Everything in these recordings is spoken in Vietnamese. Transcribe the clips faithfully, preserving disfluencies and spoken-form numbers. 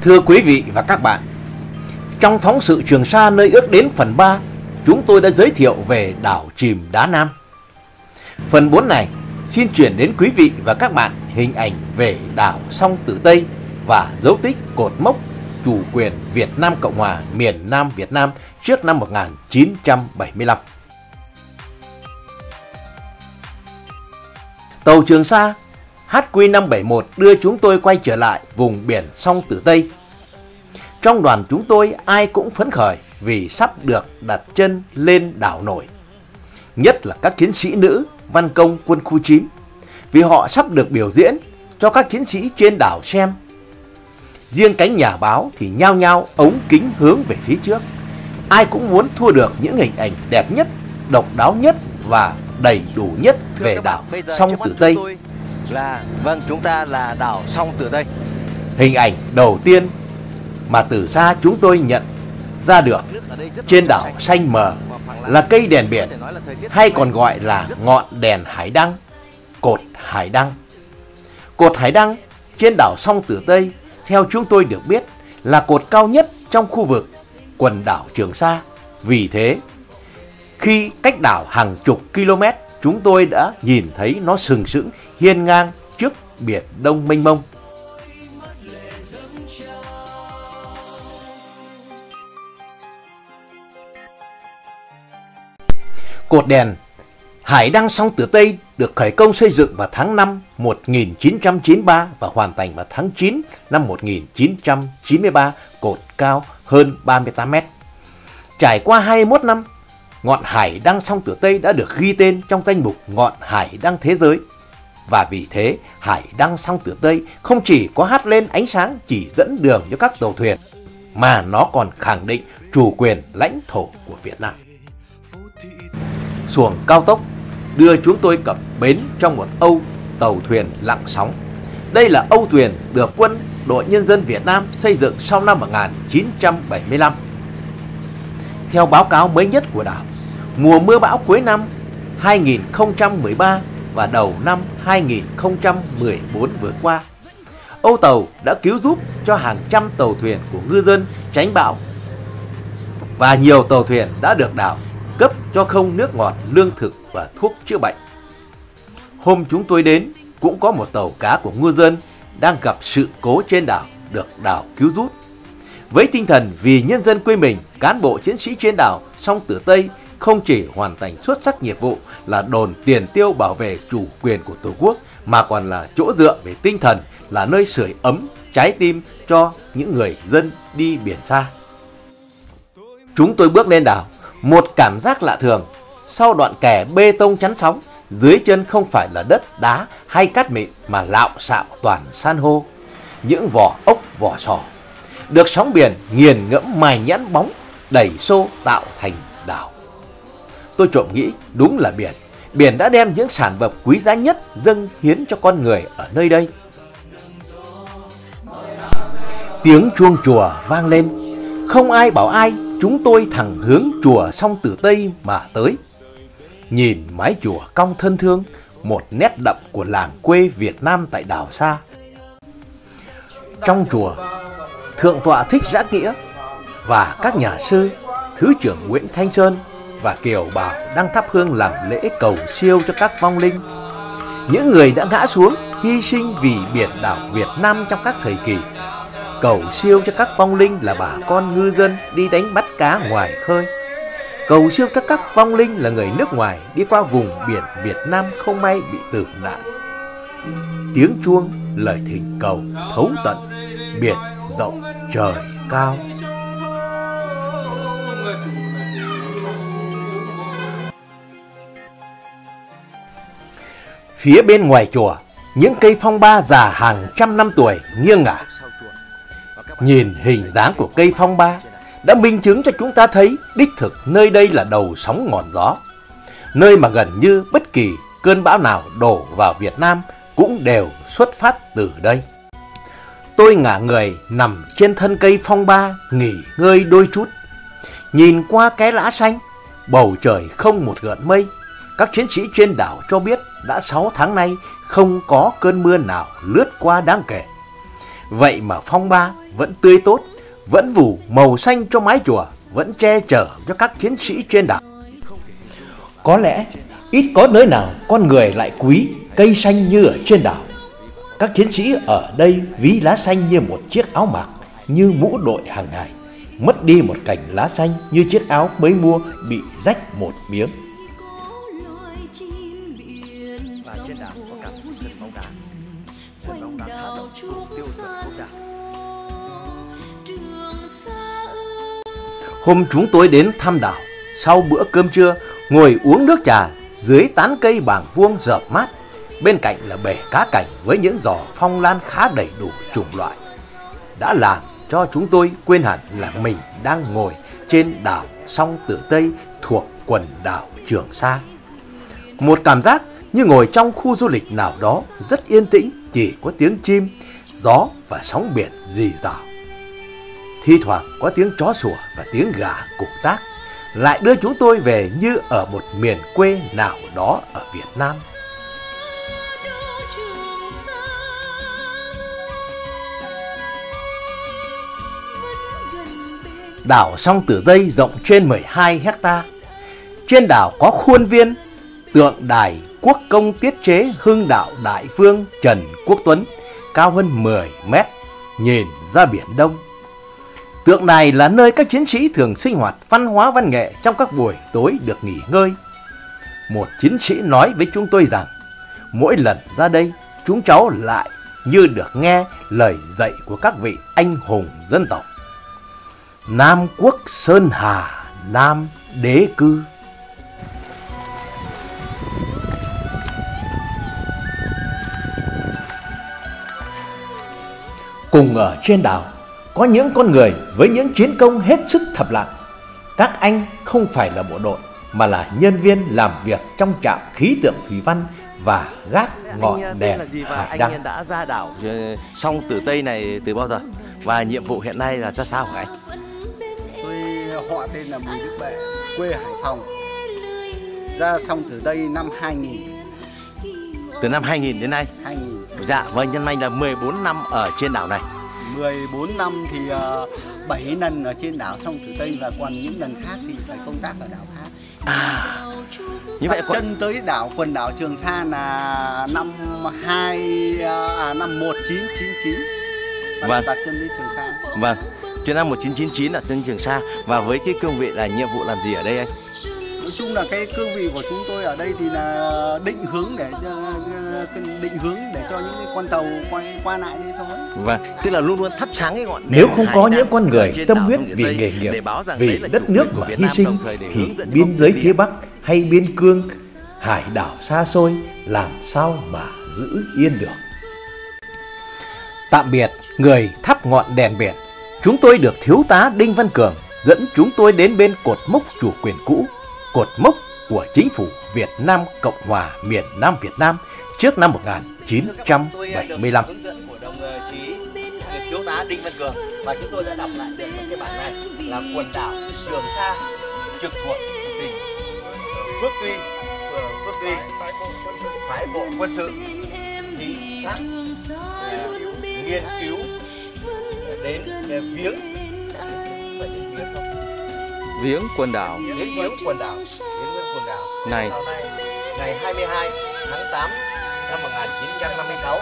Thưa quý vị và các bạn, trong phóng sự Trường Sa nơi ước đến phần ba, chúng tôi đã giới thiệu về đảo chìm Đá Nam. Phần bốn này xin chuyển đến quý vị và các bạn hình ảnh về đảo Song Tử Tây và dấu tích cột mốc chủ quyền Việt Nam Cộng Hòa miền Nam Việt Nam trước năm một nghìn chín trăm bảy mươi lăm. Tàu Trường Sa H Q năm bảy một đưa chúng tôi quay trở lại vùng biển Song Tử Tây. Trong đoàn chúng tôi ai cũng phấn khởi vì sắp được đặt chân lên đảo nổi. Nhất là các chiến sĩ nữ văn công quân khu chín, vì họ sắp được biểu diễn cho các chiến sĩ trên đảo xem. Riêng cánh nhà báo thì nhao nhao ống kính hướng về phía trước. Ai cũng muốn thua được những hình ảnh đẹp nhất, độc đáo nhất và đầy đủ nhất về đảo Song Tử Tây. Là vâng, chúng ta là đảo Song Tử Tây. Hình ảnh đầu tiên mà từ xa chúng tôi nhận ra được trên đảo xanh mờ là cây đèn biển, hay còn gọi là ngọn đèn hải đăng, cột hải đăng. Cột hải đăng trên đảo Song Tử Tây theo chúng tôi được biết là cột cao nhất trong khu vực quần đảo Trường Sa. Vì thế, khi cách đảo hàng chục km, chúng tôi đã nhìn thấy nó sừng sững hiên ngang trước biển Đông mênh mông. Cột đèn hải đăng Song Tử Tây được khởi công xây dựng vào tháng năm một nghìn chín trăm chín mươi ba và hoàn thành vào tháng chín năm một nghìn chín trăm chín mươi ba, cột cao hơn ba mươi tám mét. Trải qua hai mươi mốt năm, ngọn hải đăng Song Tử Tây đã được ghi tên trong danh mục ngọn hải đăng thế giới. Và vì thế, hải đăng Song Tử Tây không chỉ có hắt lên ánh sáng chỉ dẫn đường cho các tàu thuyền, mà nó còn khẳng định chủ quyền lãnh thổ của Việt Nam. Xuồng cao tốc đưa chúng tôi cập bến trong một âu tàu thuyền lặng sóng. Đây là âu thuyền được Quân đội Nhân dân Việt Nam xây dựng sau năm một nghìn chín trăm bảy mươi lăm. Theo báo cáo mới nhất của đảo, mùa mưa bão cuối năm hai nghìn không trăm mười ba và đầu năm hai nghìn không trăm mười bốn vừa qua, âu tàu đã cứu giúp cho hàng trăm tàu thuyền của ngư dân tránh bão, và nhiều tàu thuyền đã được đảo cấp cho không nước ngọt, lương thực và thuốc chữa bệnh. Hôm chúng tôi đến, cũng có một tàu cá của ngư dân đang gặp sự cố trên đảo được đảo cứu giúp. Với tinh thần vì nhân dân quê mình, cán bộ chiến sĩ trên đảo Song Tử Tây không chỉ hoàn thành xuất sắc nhiệm vụ là đồn tiền tiêu bảo vệ chủ quyền của Tổ quốc, mà còn là chỗ dựa về tinh thần, là nơi sưởi ấm trái tim cho những người dân đi biển xa. Chúng tôi bước lên đảo, một cảm giác lạ thường. Sau đoạn kè bê tông chắn sóng, dưới chân không phải là đất đá hay cát mịn mà lạo xạo toàn san hô, những vỏ ốc vỏ sò được sóng biển nghiền ngẫm mài nhẵn bóng đẩy xô tạo thành đảo. Tôi trộm nghĩ đúng là biển. Biển đã đem những sản vật quý giá nhất dâng hiến cho con người ở nơi đây. Tiếng chuông chùa vang lên. Không ai bảo ai, chúng tôi thẳng hướng chùa Song Tử Tây mà tới. Nhìn mái chùa cong thân thương, một nét đậm của làng quê Việt Nam tại đảo xa. Trong chùa, Thượng tọa Thích Giã Nghĩa và các nhà sư Thứ trưởng Nguyễn Thanh Sơn và Kiều Bào đang thắp hương làm lễ cầu siêu cho các vong linh, những người đã ngã xuống hy sinh vì biển đảo Việt Nam trong các thời kỳ. Cầu siêu cho các vong linh là bà con ngư dân đi đánh bắt cá ngoài khơi. Cầu siêu cho các vong linh là người nước ngoài đi qua vùng biển Việt Nam không may bị tử nạn. Tiếng chuông lời thỉnh cầu thấu tận biển rộng trời cao. Phía bên ngoài chùa, những cây phong ba già hàng trăm năm tuổi nghiêng ngả. Nhìn hình dáng của cây phong ba đã minh chứng cho chúng ta thấy đích thực nơi đây là đầu sóng ngọn gió, nơi mà gần như bất kỳ cơn bão nào đổ vào Việt Nam cũng đều xuất phát từ đây. Tôi ngả người nằm trên thân cây phong ba nghỉ ngơi đôi chút. Nhìn qua cái lá xanh, bầu trời không một gợn mây. Các chiến sĩ trên đảo cho biết đã sáu tháng nay không có cơn mưa nào lướt qua đáng kể. Vậy mà phong ba vẫn tươi tốt, vẫn phủ màu xanh cho mái chùa, vẫn che chở cho các chiến sĩ trên đảo. Có lẽ ít có nơi nào con người lại quý cây xanh như ở trên đảo. Các chiến sĩ ở đây ví lá xanh như một chiếc áo mặc, như mũ đội hàng ngày. Mất đi một cành lá xanh như chiếc áo mới mua bị rách một miếng. Và trên đảo có cả sân bóng đá. Sân bóng đá khá rộng, đủ tiêu chuẩn quốc gia. Hôm chúng tôi đến thăm đảo, sau bữa cơm trưa, ngồi uống nước trà dưới tán cây bàng vuông rợp mát. Bên cạnh là bể cá cảnh với những giỏ phong lan khá đầy đủ chủng loại, đã làm cho chúng tôi quên hẳn là mình đang ngồi trên đảo Song Tử Tây thuộc quần đảo Trường Sa. Một cảm giác như ngồi trong khu du lịch nào đó rất yên tĩnh, chỉ có tiếng chim, gió và sóng biển rì rào. Thi thoảng có tiếng chó sủa và tiếng gà cục tác, lại đưa chúng tôi về như ở một miền quê nào đó ở Việt Nam. Đảo Song Tử Tây rộng trên mười hai héc ta. Trên đảo có khuôn viên tượng đài quốc công tiết chế Hưng Đạo Đại Vương Trần Quốc Tuấn, cao hơn mười mét, nhìn ra Biển Đông. Tượng đài là nơi các chiến sĩ thường sinh hoạt văn hóa văn nghệ trong các buổi tối được nghỉ ngơi. Một chiến sĩ nói với chúng tôi rằng, mỗi lần ra đây, chúng cháu lại như được nghe lời dạy của các vị anh hùng dân tộc. Nam quốc Sơn Hà, Nam đế cư. Cùng ở trên đảo có những con người với những chiến công hết sức thầm lặng. Các anh không phải là bộ đội mà là nhân viên làm việc trong trạm khí tượng thủy văn và gác ngọn Anh đèn là gì và hải anh đăng. đã ra đảo Song Tử Tây này từ bao giờ? Và nhiệm vụ hiện nay là ra sao hả anh? Tôi họ tên là Bùi Đức Bệ, quê Hải Phòng. Ra Song Tử Tây năm hai nghìn. Từ năm hai nghìn đến nay. hai nghìn. Dạ, vâng, nhân anh là mười bốn năm ở trên đảo này. mười bốn năm thì uh, bảy lần ở trên đảo Song Tử Tây, và còn những lần khác thì phải công tác ở đảo khác. À, như vậy Đặt chân tới đảo quần đảo Trường Sa là năm hai à, năm một nghìn chín trăm chín mươi chín. Vâng. Đặt chân đến Trường Sa. Vâng, từ năm một nghìn chín trăm chín mươi chín đặt chân Trường Sa. Và với cái cương vị là nhiệm vụ làm gì ở đây anh? Nói chung là cái cương vị của chúng tôi ở đây thì là định hướng để cho định hướng để cho những cái con tàu quay qua lại đây thôi. Vâng, tức là luôn luôn thắp sáng cái ngọn đèn. Nếu không có hải những đăng con người trên tâm đảo huyết Song Tử vì Tây nghề nghiệp, để báo rằng vì đấy là đất chủ nước quyền của mà Việt hy Nam, sinh, đồng thời để thì hướng dẫn biên công giới việc. phía Bắc hay biên cương, hải đảo xa xôi làm sao mà giữ yên được. Tạm biệt người thắp ngọn đèn biển, chúng tôi được thiếu tá Đinh Văn Cường dẫn chúng tôi đến bên cột mốc chủ quyền cũ, cột mốc của chính phủ Việt Nam Cộng hòa miền Nam Việt Nam trước năm một nghìn chín trăm bảy mươi lăm. Hướng dẫn của đồng chí thiếu tá Đinh Văn Cường, và chúng tôi đã đọc lại được cái bản này là quần đảo Trường Sa trực thuộc tỉnh Phước Tuy, Phước Tuy, phái bộ quân sự, thị sát nghiên cứu đến viếng viếng quần đảo đến viếng quần đảo, viếng quần đảo này ngày hai mươi hai tháng tám năm một nghìn chín trăm năm mươi sáu,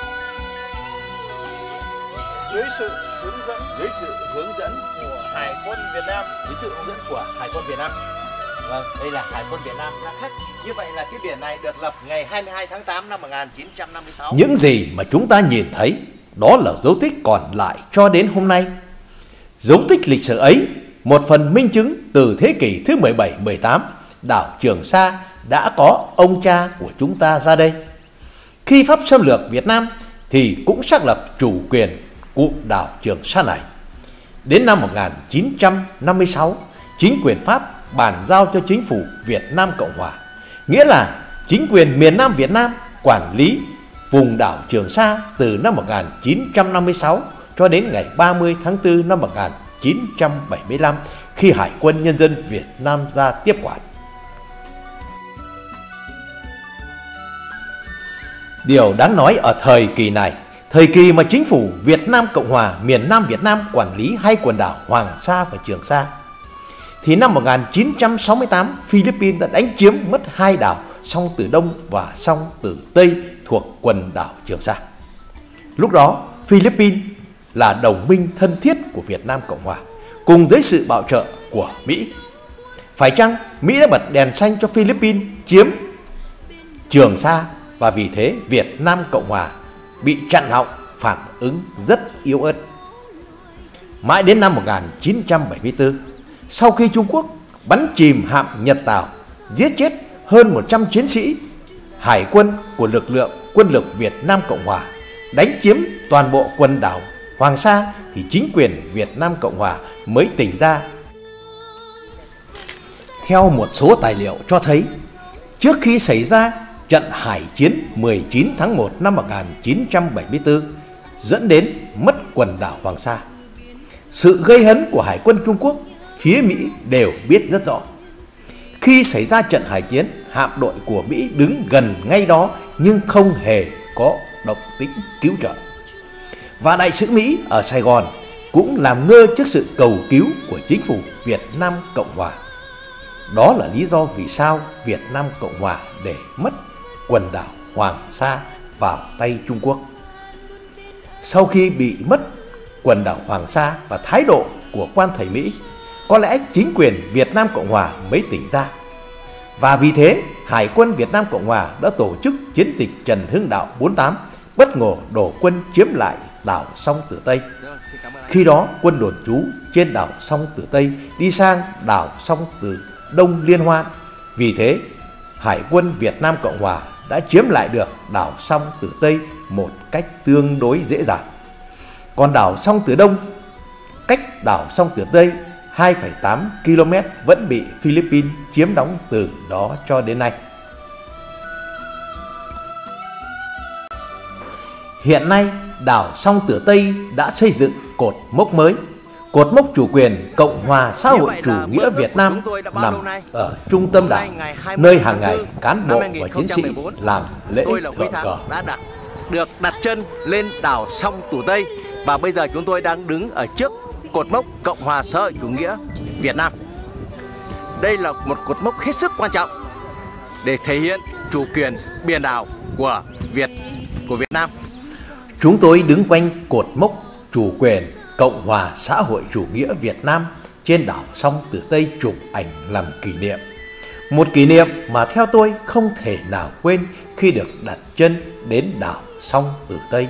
dưới sự hướng dẫn dưới sự hướng dẫn của Hải quân Việt Nam, dưới sự hướng dẫn của Hải quân Việt Nam. Vâng, đây là Hải quân Việt Nam đã khách. Như vậy là cái biển này được lập ngày hai mươi hai tháng tám năm một nghìn chín trăm năm mươi sáu. Những gì mà chúng ta nhìn thấy đó là dấu tích còn lại cho đến hôm nay. Dấu tích lịch sử ấy, một phần minh chứng từ thế kỷ thứ mười bảy mười tám, đảo Trường Sa đã có ông cha của chúng ta ra đây. Khi Pháp xâm lược Việt Nam thì cũng xác lập chủ quyền cụm đảo Trường Sa này. Đến năm một nghìn chín trăm năm mươi sáu, chính quyền Pháp bàn giao cho chính phủ Việt Nam Cộng hòa, nghĩa là chính quyền miền Nam Việt Nam quản lý vùng đảo Trường Sa từ năm một nghìn chín trăm năm mươi sáu cho đến ngày ba mươi tháng tư năm một nghìn chín trăm bảy mươi lăm, khi Hải quân Nhân dân Việt Nam ra tiếp quản. Điều đáng nói ở thời kỳ này, Thời kỳ mà chính phủ Việt Nam Cộng Hòa miền Nam Việt Nam quản lý hai quần đảo Hoàng Sa và Trường Sa, thì năm một nghìn chín trăm sáu mươi tám, Philippines đã đánh chiếm mất hai đảo Song Tử Đông và Song Tử Tây thuộc quần đảo Trường Sa. Lúc đó, Philippines là đồng minh thân thiết của Việt Nam Cộng Hòa, cùng dưới sự bảo trợ của Mỹ. Phải chăng Mỹ đã bật đèn xanh cho Philippines chiếm Trường Sa, và vì thế Việt Nam Cộng Hòa bị chặn họng, phản ứng rất yếu ớt. Mãi đến năm một nghìn chín trăm bảy mươi tư, sau khi Trung Quốc bắn chìm hạm Nhật Tảo, giết chết hơn một trăm chiến sĩ hải quân của lực lượng quân lực Việt Nam Cộng Hòa, đánh chiếm toàn bộ quần đảo Hoàng Sa, thì chính quyền Việt Nam Cộng Hòa mới tỉnh ra. Theo một số tài liệu cho thấy, trước khi xảy ra trận hải chiến mười chín tháng một năm một nghìn chín trăm bảy mươi tư dẫn đến mất quần đảo Hoàng Sa, sự gây hấn của Hải quân Trung Quốc, phía Mỹ đều biết rất rõ. Khi xảy ra trận hải chiến, hạm đội của Mỹ đứng gần ngay đó nhưng không hề có động tĩnh cứu trợ. Và đại sứ Mỹ ở Sài Gòn cũng làm ngơ trước sự cầu cứu của chính phủ Việt Nam Cộng Hòa. Đó là lý do vì sao Việt Nam Cộng Hòa để mất quần đảo Hoàng Sa vào tay Trung Quốc. Sau khi bị mất quần đảo Hoàng Sa và thái độ của quan thầy Mỹ, có lẽ chính quyền Việt Nam Cộng Hòa mới tỉnh ra. Và vì thế, Hải quân Việt Nam Cộng Hòa đã tổ chức chiến dịch Trần Hưng Đạo bốn tám, bất ngờ đổ quân chiếm lại đảo Song Tử Tây. Khi đó, quân đồn trú trên đảo Song Tử Tây đi sang đảo Song Tử Đông liên hoan. Vì thế, Hải quân Việt Nam Cộng Hòa đã chiếm lại được đảo Song Tử Tây một cách tương đối dễ dàng. Còn đảo Song Tử Đông, cách đảo Song Tử Tây hai phẩy tám ki lô mét, vẫn bị Philippines chiếm đóng từ đó cho đến nay. Hiện nay, đảo Song Tử Tây đã xây dựng cột mốc mới. Cột mốc chủ quyền Cộng hòa xã hội chủ nghĩa Việt Nam nằm ở trung tâm đảo, nơi hàng ngày cán bộ và chiến sĩ làm lễ thượng cờ. Đã đặt, được đặt chân lên đảo Song Tử Tây, và bây giờ chúng tôi đang đứng ở trước cột mốc Cộng hòa xã hội chủ nghĩa Việt Nam. Đây là một cột mốc hết sức quan trọng để thể hiện chủ quyền biển đảo của Việt của Việt Nam. Chúng tôi đứng quanh cột mốc chủ quyền Cộng hòa xã hội chủ nghĩa Việt Nam trên đảo Song Tử Tây chụp ảnh làm kỷ niệm. Một kỷ niệm mà theo tôi không thể nào quên khi được đặt chân đến đảo Song Tử Tây.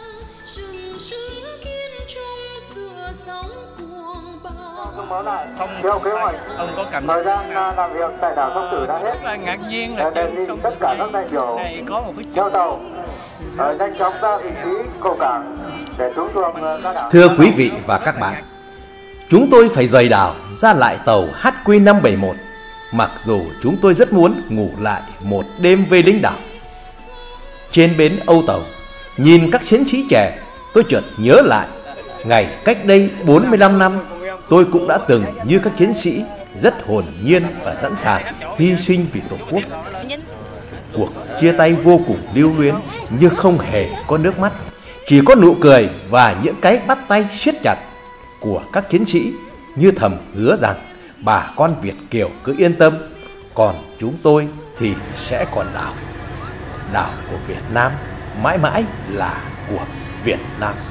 Xong theo kế hoạch, ông có cảm thời gian làm việc tại đảo Song Tử đã hết. Rất là ngạc nhiên là trên sông Tử Tây này có một cái theo tàu nhanh chóng ra vị trí cầu cảng để xuống xuồng ra đảo. Thưa quý vị và các bạn, chúng tôi phải rời đảo ra lại tàu H Q năm bảy một, mặc dù chúng tôi rất muốn ngủ lại một đêm vây lính đảo. Trên bến âu tàu, nhìn các chiến sĩ trẻ, tôi chợt nhớ lại ngày cách đây bốn mươi lăm năm, tôi cũng đã từng như các chiến sĩ rất hồn nhiên và sẵn sàng hy sinh vì Tổ quốc. Cuộc chia tay vô cùng lưu luyến nhưng không hề có nước mắt, chỉ có nụ cười và những cái bắt tay siết chặt của các chiến sĩ, như thầm hứa rằng bà con Việt kiều cứ yên tâm, còn chúng tôi thì sẽ còn đảo. Đảo của Việt Nam mãi mãi là của Việt Nam.